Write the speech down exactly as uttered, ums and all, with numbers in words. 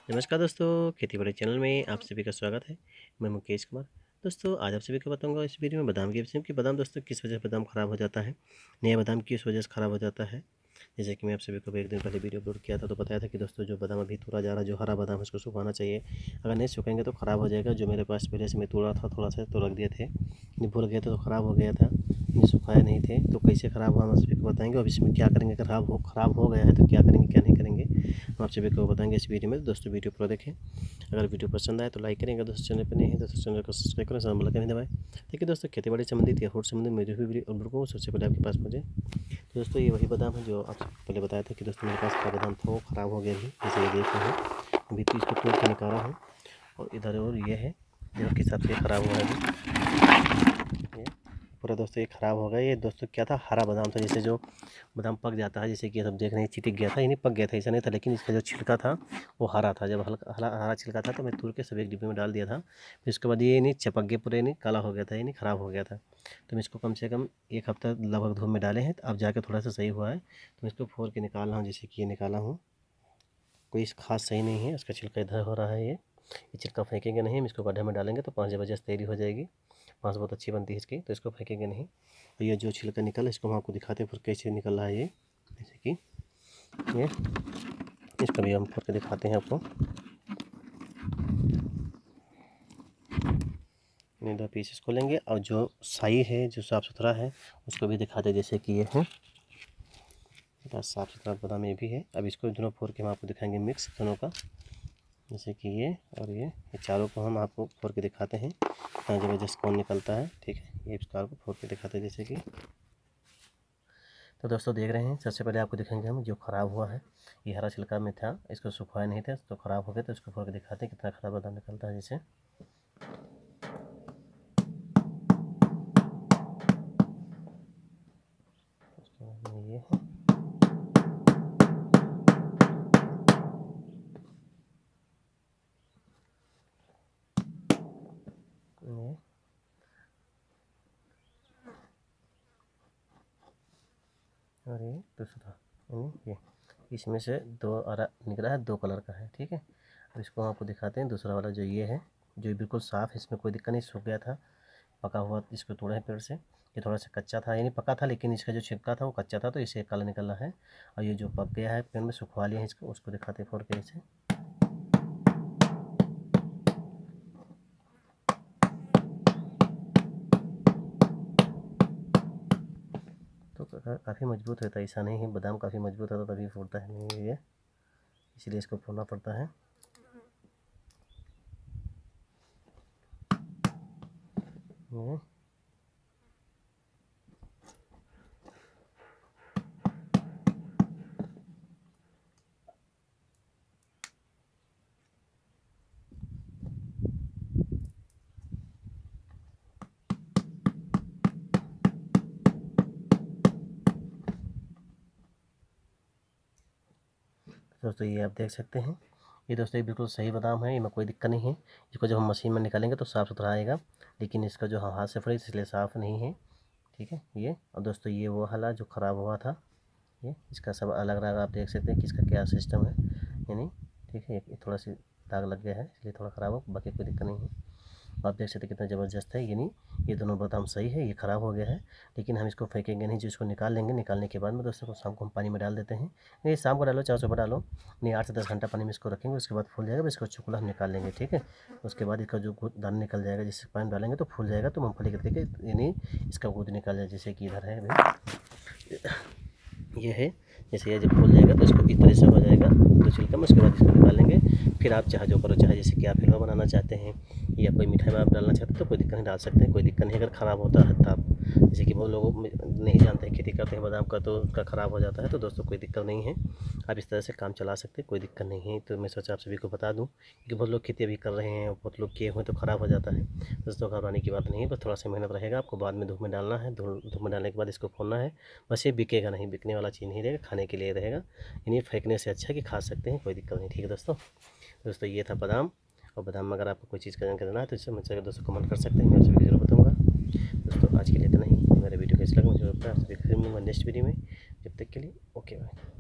नमस्कार दोस्तों, खेती बाड़ी चैनल में आप सभी का स्वागत है। मैं मुकेश कुमार। दोस्तों आज आप सभी को बताऊंगा इस वीडियो में बादाम के विषय में कि बादाम दोस्तों किस वजह से बादाम ख़राब हो जाता है, नया बादाम किस वजह से ख़राब हो जाता है। जैसे कि मैं आप सभी को एक दिन पहले वीडियो अपलोड किया था तो बताया था कि दोस्तों जो बादाम अभी तोड़ा जा रहा है, जो हरा बादाम है उसको सुखाना चाहिए, अगर नहीं सुखेंगे तो ख़राब हो जाएगा। जो मेरे पास पहले से मैं तोड़ा था थोड़ा सा तो रख दिए थे, भूल गए थे तो ख़राब हो गया था, ये सुखाए नहीं थे तो कैसे ख़राब हुआ हम आप सभी को बताएंगे। और इसमें क्या करेंगे, अगर ख़राब हो ख़राब हो गया है तो क्या करेंगे क्या नहीं करेंगे हम आप सभी को बताएंगे इस वीडियो में। दोस्तों वीडियो पूरा देखें, अगर वीडियो पसंद आए तो लाइक करेंगे, दोस्तों चैनल पर नहीं है दोस्तों चैनल को सब्सक्राइब करें, साथ में दबाएं। देखिए दोस्तों खेती बाड़ी संबंधित या फूड संबंधित मेरे भी वीडियो अपलोड को सबसे पहले आपके पास पहुँचे। तो दोस्तों ये वही बादाम है जो आपसे पहले बताया था कि दोस्तों मेरे पास का बादाम था वो ख़राब हो गया भी, जैसे ये देख रहे हैं अभी तो इसको तोड़ के निकाला हूँ। और इधर और ये है जो के हिसाब से ख़राब हुआ है अभी ये पूरा दोस्तों ये ख़राब हो गया। ये दोस्तों क्या था, हरा बादाम था। जैसे जो बादाम पक जाता है, जैसे कि सब देख रहे हैं चिटक गया था, यानी पक गया था ऐसा नहीं था, लेकिन इसका जो छिलका था वो हरा था। जब हल्का हरा हरा छिलका था तो मैं तोड़ के सब एक डिब्बे में डाल दिया था। फिर उसके बाद ये नहीं चपक गया, पूरे नहीं काला हो गया था, यानी ख़राब हो गया था। तो मैं इसको कम से कम एक हफ्ता लगभग धूप में डाले हैं, तो अब जाकर थोड़ा सा सही हुआ है। तो मैं इसको फोड़ के निकाल रहा हूँ, जैसे कि ये निकाला हूँ, कोई खास सही नहीं है। उसका छिलका इधर हो रहा है, ये ये छिलका फेंकेंगे नहीं, हम इसको गड्ढे में डालेंगे तो पाँच बजे से तैयारी हो जाएगी। पाँच बहुत अच्छी बनती है इसकी, तो इसको फेंकेंगे नहीं। तो ये जो छिलका निकला इसको हम आपको दिखाते हैं फिर कैसे निकल रहा है ये, जैसे कि ये इसको भी हम फोड़ के दिखाते हैं आपको। दो पीस इसको लेंगे और जो सही है जो साफ़ सुथरा है उसको भी दिखाते हैं, जैसे कि ये है साफ़ सुथरा बादाम ये भी है। अब इसको दोनों फोड़ के हम आपको दिखाएंगे मिक्स दोनों का, जैसे कि ये और ये ये चारों को हम आपको फोड़ के दिखाते हैं इतना ज़बरदस्त कौन निकलता है। ठीक है, ये चारों को फोड़ के दिखाते हैं जैसे कि। तो दोस्तों देख रहे हैं, सबसे पहले आपको दिखाएंगे हम जो ख़राब हुआ है, ये हरा छिलका में था, इसको सुखाया नहीं था तो ख़राब हो गया, तो इसको फोड़ के दिखाते हैं कितना ख़राब बादाम निकलता है। जैसे ये है ये और ये दूसरा, यानी ये इसमें से दो हरा निकला है, दो कलर का है। ठीक है, अब इसको हम आपको दिखाते हैं दूसरा वाला जो ये है, जो बिल्कुल साफ़ है, इसमें कोई दिक्कत नहीं, सूख गया था पका हुआ, इसको तोड़े हैं पेड़ से। ये थोड़ा सा कच्चा था, यानी पका था लेकिन इसका जो छिलका था वो कच्चा था, तो इसे काला निकला है। और ये जो पक गया है पेड़ में सुखवा लिया है इसको, उसको दिखाते हैं फोड़ के इसे। तो काफ़ी मजबूत होता है, ऐसा नहीं है, बादाम काफ़ी मजबूत होता है तभी फूटता है, नहीं ये इसलिए इसको फोड़ना पड़ता है। ये दोस्तों ये आप देख सकते हैं, ये दोस्तों ये बिल्कुल सही बादाम है, इनमें कोई दिक्कत नहीं है। इसको जब हम मशीन में निकालेंगे तो साफ़ सुथरा आएगा, लेकिन इसका जो हाथ से फड़ी इसलिए साफ़ नहीं है। ठीक है ये, और दोस्तों ये वो हला जो ख़राब हुआ था, ये इसका सब अलग अलग आप देख सकते हैं कि इसका क्या सिस्टम है, यानी ठीक है। ये थोड़ा सी दाग लग गया है इसलिए थोड़ा ख़राब हो, बाकी कोई दिक्कत नहीं है। आप देख सकते हैं कितना ज़बरदस्त है, यानी ये दोनों बादाम सही है, ये ख़राब हो गया है लेकिन हम इसको फेंकेंगे नहीं, जो इसको निकाल लेंगे। निकालने के बाद में दोस्तों को शाम को हम पानी में डाल देते हैं, नहीं शाम को डालो चाहे सुबह डालो, नहीं आठ से दस घंटा पानी में इसको रखेंगे, उसके बाद फूल जाएगा, इसको चुकला हम निकाल लेंगे। ठीक है, उसके बाद इसका जो दाना निकल जाएगा, जिससे पानी डालेंगे तो फूल जाएगा, तो मूँगफली के तरीके यानी इसका गुद निकल जाए, जैसे कि इधर है अभी ये है। जैसे ये जब फूल जाएगा तो इसको इस तरह से हो जाएगा दो छिलका में, उसके बाद इसको निकालेंगे। फिर आप चाहे जो करो, चाहे जैसे कि आप हलवा बनाना चाहते हैं या कोई मिठाई में आप डालना चाहते हैं तो कोई दिक्कत नहीं, डाल सकते हैं, कोई दिक्कत नहीं। अगर ख़राब होता है तो आप जैसे कि बहुत लोग नहीं जानते हैं, खेती करते हैं बादाम का तो उसका ख़राब हो जाता है, तो दोस्तों कोई दिक्कत नहीं है, आप इस तरह से काम चला सकते हैं, कोई दिक्कत नहीं है। तो मैं सोचा आप सभी को बता दूँ, क्योंकि बहुत लोग खेती अभी कर रहे हैं, बहुत लोग किए हुए तो ख़राब हो जाता है। दोस्तों घबराने की बात नहीं है, बस थोड़ा सा मेहनत रहेगा, आपको बाद में धूप में डालना है, धूप में डालने के बाद इसको फोड़ना है। बस ये बिकेगा नहीं, बिकने वाला चीज़ नहीं रहेगा, खाने के लिए रहेगा, यानी फेंकने से अच्छा है कि खा सकते हैं, कोई दिक्कत नहीं। ठीक है दोस्तों, दोस्तों ये था बादाम। और बादाम में अगर आपको कोई चीज़ का जानकारी देना है तो इससे मुझसे दोस्तों कमेंट कर सकते हैं, मैं सभी जरूर बताऊँगा। दोस्तों आज के लिए इतना ही, मेरा वीडियो कैसा लगा मुझे बताया, आप सभी फिर मिलूँगा नेक्स्ट वीडियो में, जब तक के लिए ओके बाय।